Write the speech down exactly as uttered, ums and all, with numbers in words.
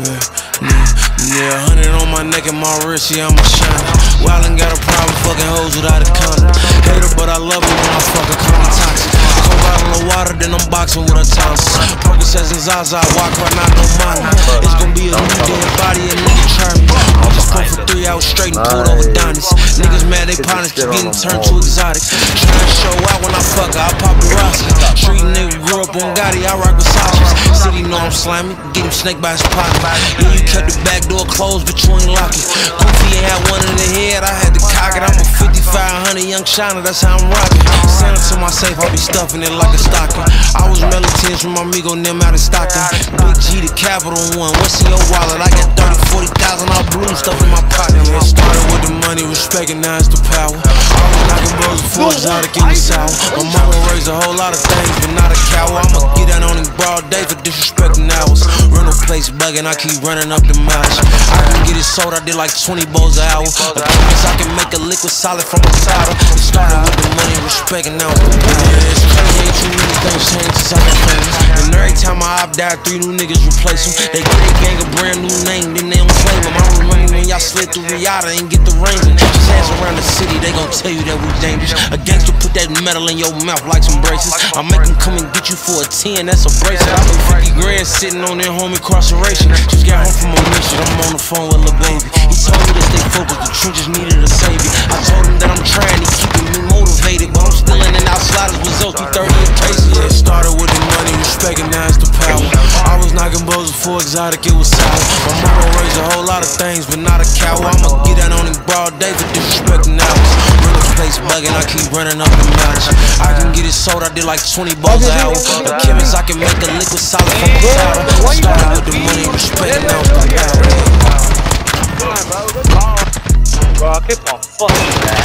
Yeah, hundred on my neck and my wrist, yeah, I'm a shiner. Wildin' got a problem fucking hoes without a condom. Hater, but I love it when I fuck a condom toxic. Cold bottle of water, then I'm boxing with a Thompson. Percocets and Zaza, walk right now, no money. It's gonna be a new dead body, a nigga try me. I just come for three hours straight and pulled over Donnie's. Niggas mad, they partners keep getting turned to exotic. Trying to show out when I fuck her, I pop the Rossi. Street nigga grew up on Gotti, I rock with Sasha. City know I'm slimy, get him snake by his pocket. Yeah, you kept the back door closed, but you ain't lock it. Goofy ain't had one in the head, I had to cock it. I'm a fifty-five hundred young shiner, that's how I'm rocking. Send it to my safe, I'll be stuffing it like a stocking. I was melon tins from my amigo, them out of Stockton. Big G, the Capital One, what's in your wallet? I got thirty, forty thousand all blue stuff in my pocket. It started with the money, respect, and now it's the power. I was knocking bros before exotic, it was sour. My mama raised a whole lot of things, but not a coward. I'ma get out on him broad day for disrespecting hours. Rental place bugging, I keep running up the mileage. I can get it sold, I did like twenty bowls an hour. A chemist, I can make a liquid solid from a solder. It started with the money, respect, and now it's the power. It's crazy, ain't too many things changed since I was famous. And every time I op died, three new niggas replace them. They get a gang a brand new name, then they don't claim them. I remember when y'all slid through Riata and get the rain. Just ask around the city, they gon' tell you that we dangerous. A gangster put that metal in your mouth like some braces. I make them come and get you for a ten, that's a bracelet. I made fifty grand sitting on their home incarceration. Just got home from a mission, I'm on the phone with Lil Baby. He told me to stay focused, the trenches needed a savior. I told him that I'm trying, he keeping me motivated, but I'm still in and out sliders with Zoe through thirty paces. Yeah, it started with the money, respect, and now it's the power. I was knocking blows before exotic, it was sour. My mama raised a whole lot of things, but not a coward. I'ma get out on him broad day for disrespecting hours. Rental place bugging, I keep running up the mileage. I can get it sold, I did like twenty bowls an hour. A chemist, I can make a liquid solid from a powder. Started with the money, respect, and now it's the power. Bro, get my fucking ass.